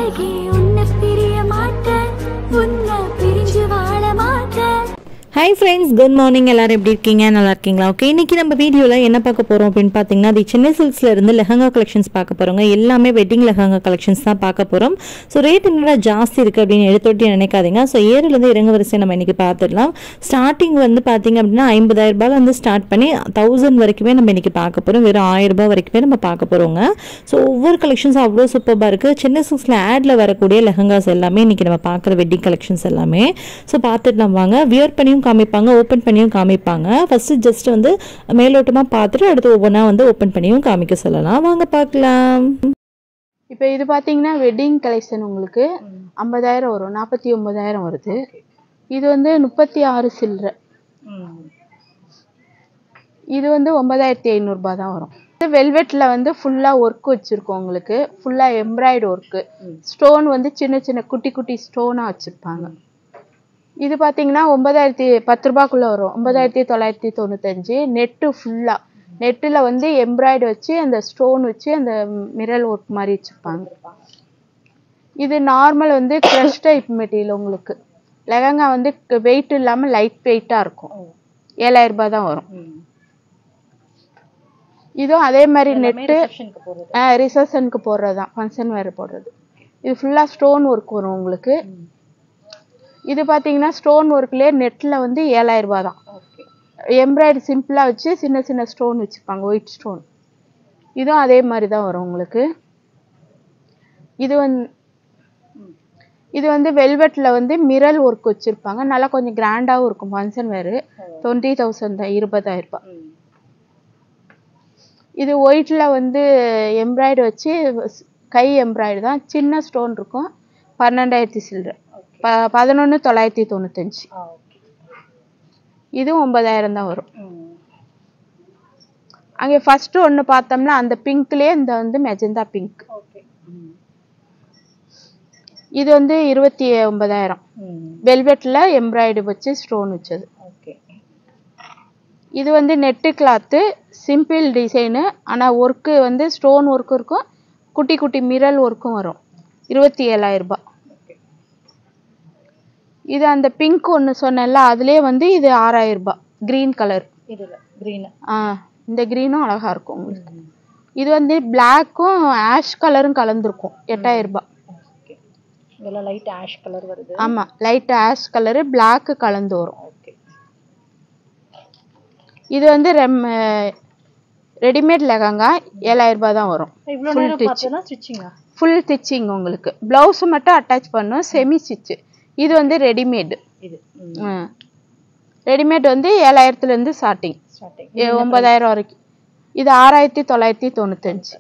அழகே உன்னை பிரிய மாட்டேன் உன்னை பிரிஞ்சு வாழ மாட்டேன். Hi friends, good morning. எல்லாரும் எப்படி இருக்கீங்க? நல்லா இருக்கீங்களா? ஓகே, இன்னைக்கு நம்ம வீடியோவில் என்ன பார்க்க போகிறோம் அப்படின்னு பார்த்தீங்கன்னா, அது சென்னை சில்க்ஸில் இருந்து லெஹங்கா கலெக்ஷன்ஸ் பார்க்க போகிறோங்க. எல்லாமே வெட்டிங் லெஹங்கா கலெக்ஷன்ஸ் தான் பார்க்க போகிறோம். ஸோ ரேட் என்னடா ஜாஸ்தி இருக்குது அப்படின்னு எடுத்துட்டு நினைக்காதீங்க. ஸோ ஏறுலேருந்து இறங்க வரிசை நம்ம இன்றைக்கி பார்த்துடலாம். ஸ்டார்டிங் வந்து பார்த்தீங்க அப்படின்னா 50,000 ரூபாயிலேருந்து ஸ்டார்ட் பண்ணி 1000 வரைக்குமே நம்ம இன்றைக்கி பார்க்க போகிறோம். வெறும் 1000 ரூபாய் வரைக்குமே நம்ம பார்க்க போகிறோங்க. ஸோ ஒவ்வொரு கலெக்ஷன்ஸ் அவ்வளோ சூப்பராக இருக்குது. சென்னை சில்க்ஸில் ஆடில் வரக்கூடிய லெஹங்காஸ் எல்லாமே இன்றைக்கி நம்ம பார்க்குற வெட்டிங் கலெக்ஷன்ஸ் எல்லாமே. ஸோ பார்த்துட்டு நம்ம வாங்க. வியர் பண்ணியும் காமிப்பாங்க, ஓப்பன் பண்ணியும் காமிப்பாங்க. ஃபர்ஸ்ட் ஜஸ்ட் வந்து மேலோட்டமா பார்த்துட்டு அடுத்து ஒவ்வொன்றா வந்து ஓப்பன் பண்ணியும் காமிக்க சொல்லலாம். வாங்க பார்க்கலாம். இப்போ இது பார்த்தீங்கன்னா வெட்டிங் கலெக்ஷன் உங்களுக்கு 50,000 வரும், 49,000 வருது. இது வந்து 36 சில்லறை. இது வந்து 9,500 ரூபாய் தான் வரும். வெல்வெட்ல வந்து ஃபுல்லா ஒர்க் வச்சிருக்கோம். உங்களுக்கு ஃபுல்லா எம்ப்ராய்டு ஒர்க்கு, ஸ்டோன் வந்து சின்ன சின்ன குட்டி குட்டி ஸ்டோனா வச்சிருப்பாங்க. இது பார்த்தீங்கன்னா 9,010 ரூபாய்க்குள்ள வரும். 9,995. நெட்டு ஃபுல்லா நெட்டில் வந்து எம்ப்ராய்டு வச்சு அந்த ஸ்டோன் வச்சு அந்த மிரல் ஒர்க் மாதிரி வச்சுருப்பாங்க. இது நார்மல் வந்து க்ரஷ் டைப் மெட்டீரியல். உங்களுக்கு லெஹங்கா வந்து வெயிட் இல்லாமல் லைட் வெயிட்டாக இருக்கும். 7,000 ரூபாய் தான் வரும். இதுவும் அதே மாதிரி நெட்டு ரிசப்ஷனுக்கு போடுறது தான், ஃபங்க்ஷன் வேறு போடுறது. இது ஃபுல்லாக ஸ்டோன் ஒர்க் வரும் உங்களுக்கு. இது பார்த்தீங்கன்னா ஸ்டோன் ஒர்க்லேயே நெட்டில் வந்து 7,000 ரூபாய் தான். எம்ப்ராய்டு சிம்பிளாக வச்சு சின்ன சின்ன ஸ்டோன் வச்சுப்பாங்க, ஒயிட் ஸ்டோன். இதுவும் அதே மாதிரி தான் வரும் உங்களுக்கு. இது வந்து வெல்வெட்டில் வந்து மிரல் ஒர்க் வச்சுருப்பாங்க. நல்லா கொஞ்சம் கிராண்டாகவும் இருக்கும். ஃபங்க்ஷன் வேறு 20,000 தான், 20,000 ரூபாய். இது ஒயிட்டில் வந்து எம்ப்ராய்டு வச்சு கை எம்ப்ராய்டு தான், சின்ன ஸ்டோன் இருக்கும். 12,000 சில்லறை. 11,995. இது 9,000 தான் வரும். அங்கே ஃபர்ஸ்ட் ஒன்று பார்த்தோம்னா அந்த பிங்க்லேயே இந்த வந்து மெஜந்தா பிங்க். இது வந்து 29,000. வெல்வெட்டில் எம்ப்ராய்டு வச்சு ஸ்டோன் வச்சது. இது வந்து நெட்டு கிளாத்து, சிம்பிள் டிசைனு. ஆனால் ஒர்க்கு வந்து ஸ்டோன் ஒர்க்கும் இருக்கும், குட்டி குட்டி மிரல் ஒர்க்கும் வரும். 27,000 ரூபாய். இது அந்த பிங்க் ஒன்று சொன்னேன்ல, அதுலேயே வந்து இது 6,000 ரூபாய். Green colour. இந்த க்ரீனும் அழகாக இருக்கும் உங்களுக்கு. இது வந்து பிளாக்கும் ஆஷ் கலரும் கலந்துருக்கும். 8,000 ரூபாய். இதெல்லாம் லைட் ஆஷ் கலர் வருது. ஆமாம், லைட் ஆஷ் கலரு பிளாக்கு கலந்து வரும். இது வந்து ரெடிமேட் லெஹங்கா 7,000 ரூபாய் தான் வரும். ஃபுல் ஸ்டிச்சிங் உங்களுக்கு. ப்ளவுஸு மட்டும் அட்டாச் பண்ணும், செமி ஸ்டிச்சு. இது வந்து ரெடிமேடு. ரெடிமேட் வந்து 7,000லேருந்து ஸ்டார்டிங் 9,000 வரைக்கும். இது 6,995.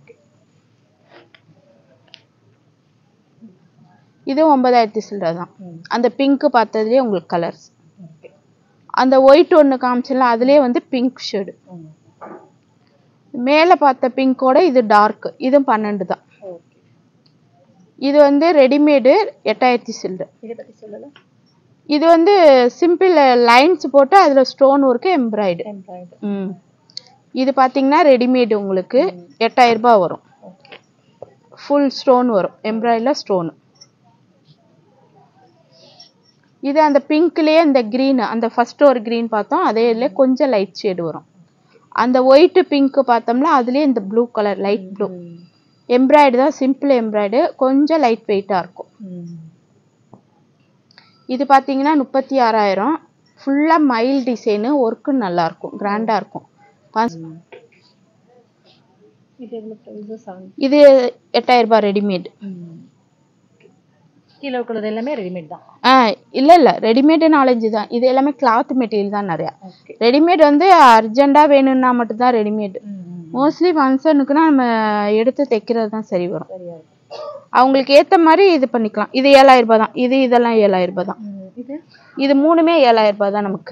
இது 9,000 சில்லறை தான். அந்த பிங்க் பார்த்ததுலேயே உங்களுக்கு கலர்ஸ். அந்த ஒயிட் ஒன்று காமிச்சல, அதுலேயே வந்து பிங்க் ஷேடு. மேலே பார்த்த பிங்கோட இது டார்க். இதுவும் 12 தான். இது வந்து ரெடிமேடு 8,000 சில்லறை. இது வந்து சிம்பிள் லைன்ஸ் போட்டு அதில் ஸ்டோன் ஒர்க்கு எம்ப்ராய்டு. இது பார்த்தீங்கன்னா ரெடிமேடு உங்களுக்கு 8,000 ரூபாய் வரும். ஃபுல் ஸ்டோன் வரும், எம்ப்ராய்டில் ஸ்டோனு. இது அந்த பிங்க்லேயே இந்த க்ரீனு, அந்த ஃபர்ஸ்ட் ஒரு க்ரீன் பார்த்தோம், அதே இதில் கொஞ்சம் லைட் ஷேடு வரும். அந்த ஒயிட்டு பிங்க்கு பார்த்தோம்னா அதுலேயே இந்த ப்ளூ கலர், லைட் ப்ளூ. எம்ப்ராய்டு தான், சிம்பிள் எம்ப்ராய்டு, கொஞ்சம் லைட் வெயிட்டாக இருக்கும். இது பார்த்தீங்கன்னா 36,000. ஃபுல்லாக மைல் டிசைனு, ஒர்க்கு நல்லாயிருக்கும், கிராண்டாக இருக்கும். இது 8,000 ரூபாய் ரெடிமேடு. கீழே இருக்கிறது எல்லாமே ரெடிமேட் தான். இல்லை ரெடிமேடு 4-5 தான். இது எல்லாமே கிளாத் மெட்டீரியல் தான் நிறையா. ரெடிமேட் வந்து அர்ஜென்ட்டாக வேணும்னா மட்டும்தான் ரெடிமேடு. மோஸ்ட்லி ஃபங்க்ஷனுக்குன்னா நம்ம எடுத்து தைக்கிறது தான் சரி வரும். அவங்களுக்கு ஏற்ற மாதிரி இது பண்ணிக்கலாம். இது 7,000 ரூபாய் தான். இதெல்லாம் 7,000 ரூபாய் தான். இது மூணுமே 7,000 ரூபாய் தான் நமக்கு.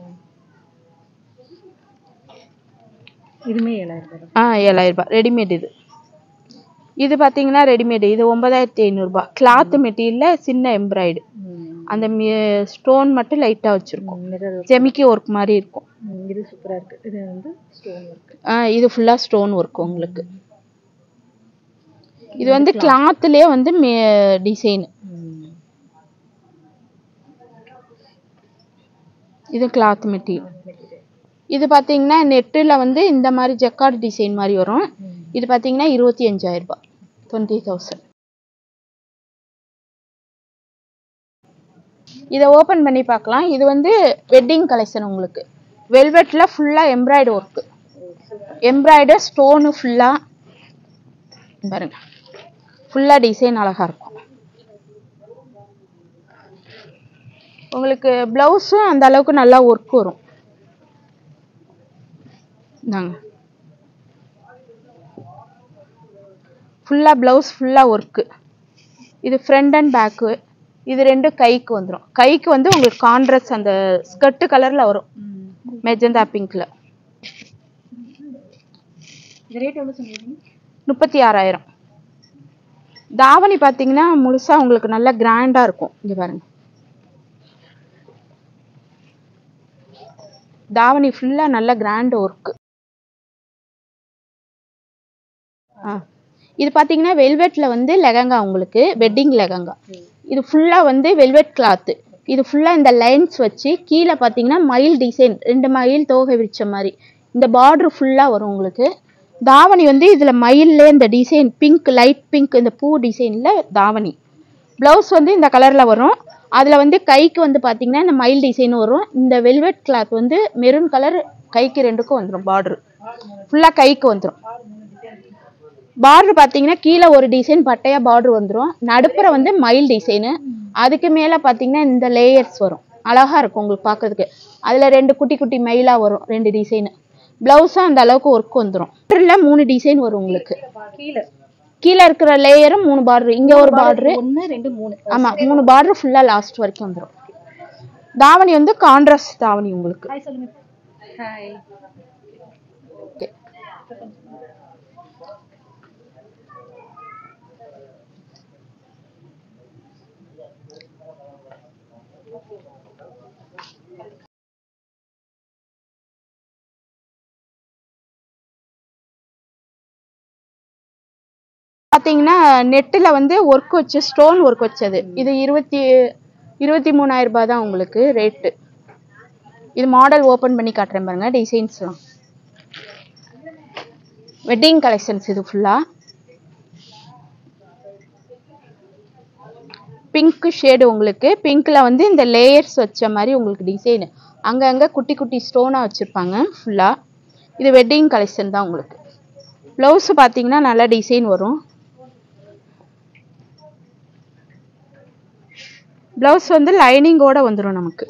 இதுமே 7,000 ரூபாய். 7,000 ரூபாய் ரெடிமேட். இது பார்த்தீங்கன்னா ரெடிமேடு. இது 9,500 ரூபாய். கிளாத் மெட்டீரியலில் சின்ன எம்ப்ராய்டு, அந்த ஸ்டோன் மட்டும் லைட்டாக வச்சுருக்கோம், ஜெமிக்கி ஒர்க் மாதிரி இருக்கும். இது சூப்பராக இருக்குது. இது வந்து ஸ்டோன் ஒர்க். இது ஃபுல்லாக ஸ்டோன் ஒர்க் உங்களுக்கு. இது வந்து கிளாத்லயே வந்து டிசைன். இது கிளாத் மெட்டீரியல். இது பாத்தீங்கன்னா நெட்டில் வந்து இந்த மாதிரி ஜக்கார்ட் டிசைன் மாதிரி வரும். இது பாத்தீங்கன்னா 25,000 ரூபாய், 20,000. இதை ஓபன் பண்ணி பார்க்கலாம். இது வந்து வெட்டிங் கலெக்ஷன். உங்களுக்கு வெல்வெட்ல ஃபுல்லா எம்ப்ராய்டு ஒர்க், எம்ப்ராய்டு ஸ்டோனு ஃபுல்லா பாருங்க, ஃபுல்லா டிசைன் அழகா இருக்கும். உங்களுக்கு பிளவுஸும் அந்த அளவுக்கு நல்லா ஒர்க் வரும். ஃபுல்லா பிளவுஸ் ஃபுல்லா ஒர்க். இது ஃப்ரண்ட் அண்ட் பேக்கு. இது ரெண்டு கைக்கு வந்துடும். கைக்கு வந்து உங்களுக்கு கான்ட்ராஸ்ட் அந்த ஸ்கர்ட் கலர்ல வரும், மெஜந்தா பிங்க்ல. ரேட் எவ்வளவு சொன்னீங்க? 36,000. தாவணி பாத்தீங்கன்னா முழுசா உங்களுக்கு நல்ல கிராண்டா இருக்கும். இங்க பாருங்க, தாவணி ஃபுல்லா நல்ல கிராண்ட் ஒர்க். இது பாத்தீங்கன்னா வெல்வெட்ல வந்து லெஹங்கா, உங்களுக்கு வெட்டிங் லெஹங்கா. இது ஃபுல்லா வந்து வெல்வெட் கிளாத். இது ஃபுல்லா இந்த லைன்ஸ் வச்சு கீழே பாத்தீங்கன்னா மயில் டிசைன், 2 மயில் தோகை விரிச்ச மாதிரி இந்த பார்டர் ஃபுல்லா வரும் உங்களுக்கு. தாவணி வந்து இதுல மயில்ல இந்த டிசைன் பிங்க், லைட் பிங்க், இந்த பூ டிசைன்ல தாவணி. பிளவுஸ் வந்து இந்த கலர்ல வரும். அதுல வந்து கைக்கு வந்து பாத்தீங்கன்னா இந்த மயில் டிசைன் வரும். இந்த வெல்வெட் கிளாத் வந்து மெரூன் கலர், கைக்கு ரெண்டுக்கும் வந்துடும். பார்டர் ஃபுல்லா கைக்கு வந்துடும். பார்டர் பாத்தீங்கன்னா கீழே ஒரு டிசைன் பட்டையா பார்டர் வந்துடும். நடுப்புற வந்து மயில் டிசைனு. அதுக்கு மேல பாத்தீங்கன்னா இந்த லேயர்ஸ் வரும். அழகா இருக்கும் உங்களுக்கு பாக்குறதுக்கு. அதுல 2 குட்டி குட்டி மயிலா வரும், 2 டிசைன். பிளவுஸும் அந்த அளவுக்கு ஒர்க் வந்துடும். 3 டிசைன் வரும் உங்களுக்கு. கீழே இருக்கிற லேயரும் 3 பார்டர். இங்க ஒரு பார்டர், 1 2 3. ஆமா 3 பார்டர் ஃபுல்லா லாஸ்ட் வரைக்கும் வந்துடும். தாவணி வந்து கான்ட்ராஸ்ட் தாவணி உங்களுக்கு. ஹாய் சொல்லுங்க. ஹாய். ஓகே. பாத்தீங்கன்னா நெட்டில் வந்து ஒர்க் வச்சு ஸ்டோன் ஒர்க் வச்சது. இது 23,000 ரூபாய் தான் உங்களுக்கு ரேட்டு. இது மாடல் ஓபன் பண்ணி காட்டுறேன் பாருங்க, டிசைன்ஸ்லாம். Wedding collections. இது ஃபுல்லா பிங்க் ஷேடு. உங்களுக்கு பிங்க்ல வந்து இந்த லேயர்ஸ் வச்ச மாதிரி உங்களுக்கு டிசைன் அங்கங்க குட்டி குட்டி ஸ்டோனா வச்சிருப்பாங்க ஃபுல்லா. இது வெட்டிங் கலெக்ஷன் தான் உங்களுக்கு. பிளவுஸ் பாத்தீங்கன்னா நல்ல டிசைன் வரும். பிளவுஸ் வந்து லைனிங்கோட வந்துடும் நமக்கு.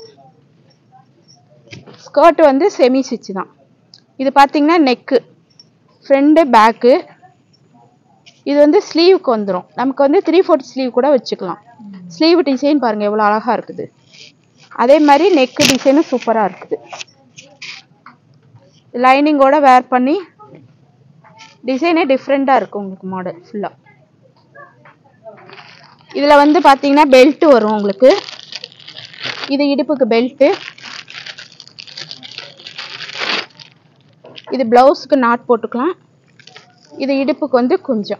ஸ்கர்ட் வந்து செமி ஸ்டிச் தான். இது பாத்தீங்கன்னா நெக்கு, ஃப்ரண்ட் பேக்கு. இது வந்து ஸ்லீவுக்கு வந்துடும். நமக்கு வந்து 3/4 ஸ்லீவ் கூட வச்சுக்கலாம். ஸ்லீவ் டிசைன் பாருங்க எவ்வளவு அழகா இருக்குது. அதே மாதிரி நெக் டிசைனும் சூப்பரா இருக்குது. லைனிங்கோட வேர் பண்ணி டிசைனே டிஃப்ரெண்டா இருக்கும் உங்களுக்கு. மாடல் ஃபுல்லா இதுல வந்து பாத்தீங்கன்னா பெல்ட் வரும் உங்களுக்கு. இது இடுப்புக்கு பெல்ட். இது பிளவுஸ்க்கு நாட் போட்டுக்கலாம். இது இடுப்புக்கு வந்து கொஞ்சம்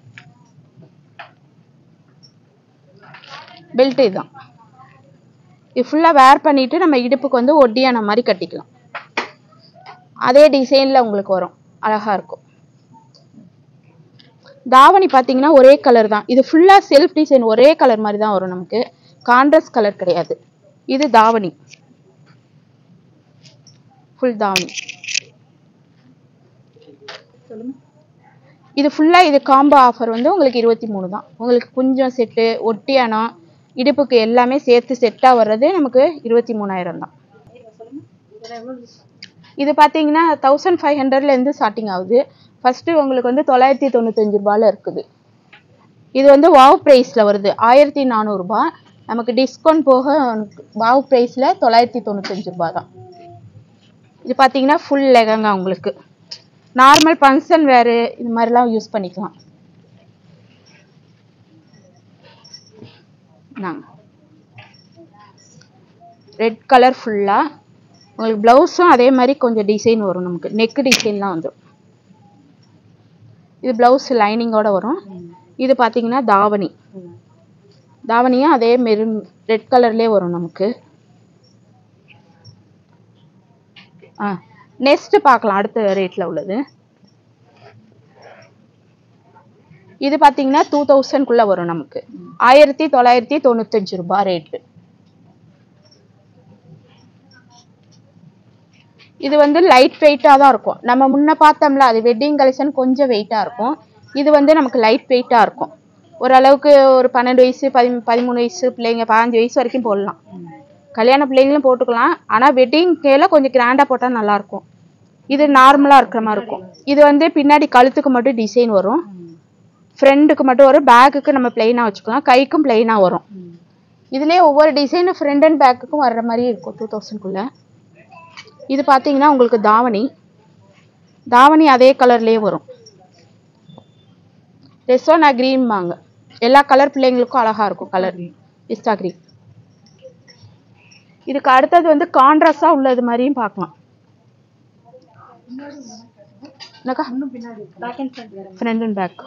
பெல்ட். இதுதான். இது ஃபுல்லா வேர் பண்ணிட்டு நம்ம இடுப்புக்கு வந்து ஒட்டியான மாதிரி கட்டிக்கலாம். அதே டிசைன்ல உங்களுக்கு வரும், அழகா இருக்கும். தாவணி பாத்தீங்கன்னா ஒரே கலர் தான். இது ஃபுல்லா செல்ஃப் டிசைன், ஒரே கலர் மாதிரி தான் வரும் நமக்கு. கான்ட்ராஸ்ட் கலர் கிடையாது. இது தாவணி, ஃபுல் தாவணி. இது ஃபுல்லா இது காம்போ ஆஃபர் வந்து உங்களுக்கு 23 தான். உங்களுக்கு கொஞ்சம் செட்டு, ஒட்டியானம், இடுப்புக்கு எல்லாமே சேர்த்து செட்டா வர்றது நமக்கு 23,000 தான். இது பாத்தீங்கன்னா 1500ல இருந்து ஸ்டார்டிங் ஆகுது. ஃபர்ஸ்ட் உங்களுக்கு வந்து 995 ரூபாயில இருக்குது. இது வந்து வாவ் பிரைஸ்ல வருது 1400 ரூபாய். நமக்கு டிஸ்கவுண்ட் போக வாவ் பிரைஸ்ல 995 ரூபாய் தான். இது பாத்தீங்கன்னா ஃபுல் லெஹங்கா. உங்களுக்கு நார்மல் ஃபங்க்ஷன் வேறு இது மாதிரிலாம் யூஸ் பண்ணிக்கலாம். ரெட் கலர் ஃபுல்லா உங்களுக்கு. பிளவுஸும் அதே மாதிரி கொஞ்சம் டிசைன் வரும் நமக்கு. நெக் டிசைன்லாம் வந்துடும். இது பிளவுஸ் லைனிங்கோட வரும். இது பார்த்தீங்கன்னா தாவணி. தாவணியும் அதே மெரூன் ரெட் கலர்லேயே வரும் நமக்கு. நெக்ஸ்ட் பார்க்கலாம் அடுத்த ரேட்டில் உள்ளது. இது பார்த்தீங்கன்னா 2000 வரும் நமக்கு. 1995 ரூபாய் ரேட்டு. இது வந்து லைட் வெயிட்டாக தான் இருக்கும். நம்ம முன்ன பார்த்தோம்ல அது வெட்டிங் கலெக்ஷன் கொஞ்சம் வெயிட்டாக இருக்கும். இது வந்து நமக்கு லைட் வெயிட்டாக இருக்கும். ஓரளவுக்கு ஒரு 12 வயசு 13 வயசு பிள்ளைங்க 15 வயசு வரைக்கும் போடலாம். கல்யாண பிள்ளைங்களும் போட்டுக்கலாம். ஆனால் வெட்டிங் கேல கொஞ்சம் கிராண்டாக போட்டால் நல்லாயிருக்கும். இது நார்மலாக இருக்கிற மாதிரி இருக்கும். இது வந்து பின்னாடி கழுத்துக்கு மட்டும் டிசைன் வரும், ஃப்ரெண்டுக்கு மட்டும் வரும், பேக்குக்கு நம்ம பிளெயினாக வச்சுக்கலாம், கைக்கும் பிளெயினாக வரும். இதுலேயே ஒவ்வொரு டிசைனும் ஃப்ரண்ட் அண்ட் பேக்குக்கும் வர்ற மாதிரி இருக்கும் 2000 இது பார்த்தீங்கன்னா உங்களுக்கு தாவணி. தாவணி அதே கலர்லேயே வரும். ரெசோனா கிரீன் வாங்க, எல்லா கலர் பிள்ளைங்களுக்கும் அழகாக இருக்கும். Colour pista green. இதுக்கு அடுத்தது வந்து கான்ட்ராஸ்டாக உள்ளது மாதிரியும் பார்க்கலாம். ஃப்ரண்ட் அண்ட் பேக்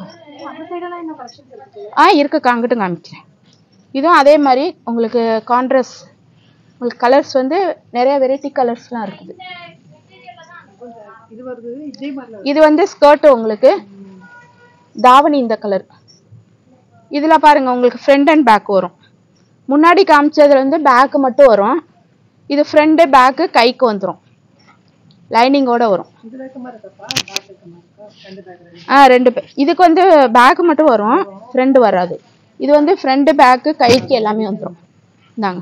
இருக்கு, அங்கிட்டும் காமிக்கிறேன். இதுவும் அதே மாதிரி உங்களுக்கு கான்ட்ராஸ்ட். உங்களுக்கு கலர்ஸ் வந்து நிறைய வெரைட்டி கலர்ஸ்லாம் இருக்குது. இது வந்து ஸ்கர்ட் உங்களுக்கு தாவணி இந்த கலர். இதில் பாருங்க உங்களுக்கு ஃப்ரண்ட் அண்ட் பேக் வரும். முன்னாடி காமிச்சதுல வந்து பேக்கு மட்டும் வரும். இது ஃப்ரண்ட் பேக்கு கைக்கு வந்துடும், லைனிங்கோட வரும். ரெண்டு பேர். இதுக்கு வந்து பேக்கு மட்டும் வரும், ஃப்ரண்ட் வராது. இது வந்து ஃப்ரண்ட் பேக்கு கைக்கு எல்லாமே வந்துடும். இந்தாங்க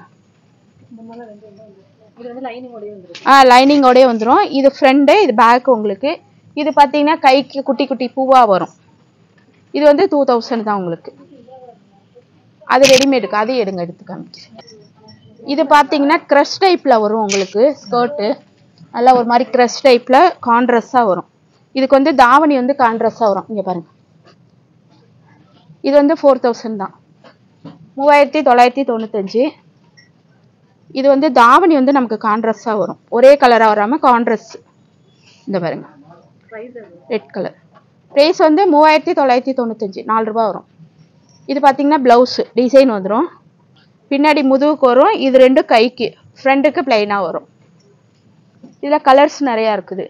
லைனிங்கோடய வந்துடும். இது ஃப்ரண்ட், இது பேக்கு உங்களுக்கு. இது பார்த்தீங்கன்னா கைக்கு குட்டி குட்டி பூவாக வரும். இது வந்து 2000 தான் உங்களுக்கு. அது ரெடிமேடுக்கு, அது எடுத்து காமிக்கிறேன். இது பார்த்தீங்கன்னா க்ரஷ் டைப்பில் வரும் உங்களுக்கு. ஸ்கர்ட்டு நல்லா ஒரு மாதிரி க்ரஷ் டைப்பில் கான்ட்ராஸ்டாக வரும். இதுக்கு வந்து தாவணி வந்து கான்ட்ராஸ்டாக வரும். இங்கே பாருங்கள், இது வந்து 4000 தான், 3995. இது வந்து தாவணி வந்து நமக்கு கான்ட்ராஸ்டாக வரும், ஒரே கலராக வராமல் கான்ட்ராஸ்ட். இந்த பாருங்க ரெட் கலர். ப்ரைஸ் வந்து 3995, 4 ரூபா வரும். இது பார்த்தீங்கன்னா ப்ளவுஸு டிசைன் வந்துடும், பின்னாடி முதுகுக்கு வரும். இது ரெண்டும் கைக்கு, ஃப்ரண்ட்டுக்கு பிளைனாக வரும். இதில் கலர்ஸ் நிறையா இருக்குது.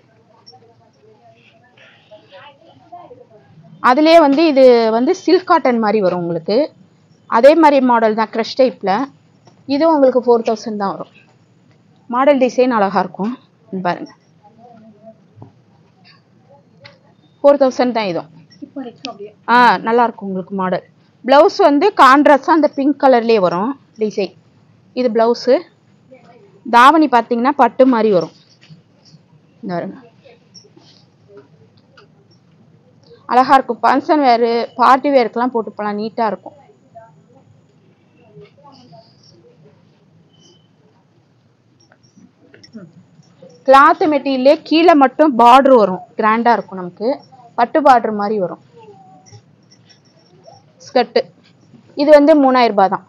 அதுலேயே வந்து இது வந்து சில்க் காட்டன் மாதிரி வரும் உங்களுக்கு. அதே மாதிரி மாடல் தான், க்ரஷ் டைப்பில். இதுவும் உங்களுக்கு 4000 தான் வரும். மாடல் டிசைன் அழகாக இருக்கும் பாருங்க. 4000 தான் இதுவும். நல்லாயிருக்கும் உங்களுக்கு மாடல். ப்ளவுஸ் வந்து கான்ட்ராஸ்டாக அந்த பிங்க் கலர்லேயே வரும் டிசைன். இது ப்ளவுஸு. தாவணி பார்த்தீங்கன்னா பட்டு மாதிரி வரும். இந்த பாருங்க அழகாக இருக்கும். ஃபங்க்ஷன் வேறு பார்ட்டி வேருக்கெல்லாம் போட்டு போகலாம், நீட்டாக இருக்கும். கிளாத் மெட்டீரியல்லே கீழே மட்டும் பார்டர் வரும், கிராண்டாக இருக்கும் நமக்கு. பட்டு பார்டர் மாதிரி வரும் ஸ்கர்ட்டு. இது வந்து 3000 ரூபாய் தான்,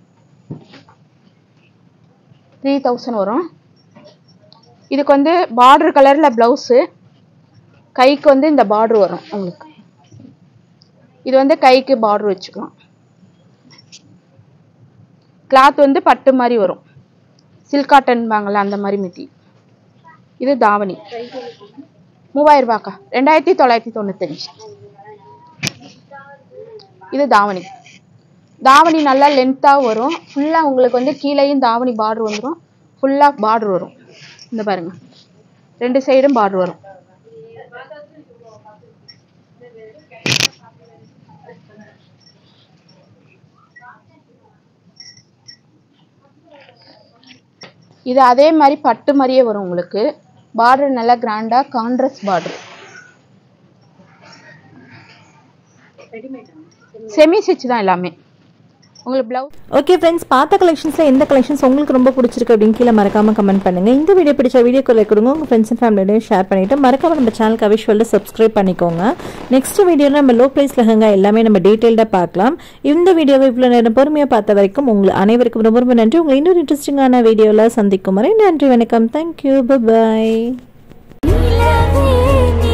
3000 வரும். இதுக்கு வந்து பார்டர் கலரில் ப்ளவுஸு, கைக்கு வந்து இந்த பார்டர் வரும் உங்களுக்கு. இது வந்து கைக்கு பார்டர் வச்சுக்கலாம். கிளாத் வந்து பட்டு மாதிரி வரும், சில்க் காட்டன் வாங்கல அந்த மாதிரி மெட்டீரியல். இது தாவணி 3000 ரூபாய்க்கா, 2995. இது தாவணி. தாவணி நல்லா லென்த்தாக வரும். ஃபுல்லாக உங்களுக்கு வந்து கீழேயும் தாவணி பார்டர் வந்துடும், ஃபுல்லாக பார்டர் வரும். இந்த பாருங்க ரெண்டு சைடும் பார்டர் வரும். இது அதே மாதிரி பட்டு மாதிரியே வரும் உங்களுக்கு. பார்டர் நல்லா கிராண்டா கான்ட்ராஸ்ட் பார்டர். செமி ஸ்டிச் தான் எல்லாமே உங்களுக்கு ப்ளவுஸ். ஓகே ஃப்ரெண்ட்ஸ், பார்த்த கலெக்ஷன்ஸில் எந்த கலெக்ஷன்ஸ் உங்களுக்கு ரொம்ப பிடிச்சிருக்கு அப்படின்னு கீழே மறக்காமல் கமெண்ட் பண்ணுங்கள். இந்த வீடியோ பிடிச்ச வீடியோக்குள்ள கொடுங்க, உங்கள் ஃப்ரெண்ட்ஸ் அண்ட் ஃபேமிலியோடையும் ஷேர் பண்ணிவிட்டு மறக்காமல் நம்ம சேனலுக்கு அவிஷ்வலில் சப்ஸ்கிரைப் பண்ணிக்கோங்க. நெக்ஸ்ட் வீடியோவில் நம்ம லோ ப்ரைஸ் லெஹங்கா எல்லாமே நம்ம டீட்டெயில்டாக பார்க்கலாம். இந்த வீடியோவை இவ்வளோ நேரம் பொறுமையாக பார்த்த வரைக்கும் உங்களுக்கு அனைவருக்கும் ரொம்ப ரொம்ப நன்றி. உங்களை இன்னொரு இன்ட்ரெஸ்டிங்கான வீடியோவில் சந்திக்கும் வரை நன்றி, வணக்கம், தேங்க்யூ, பை.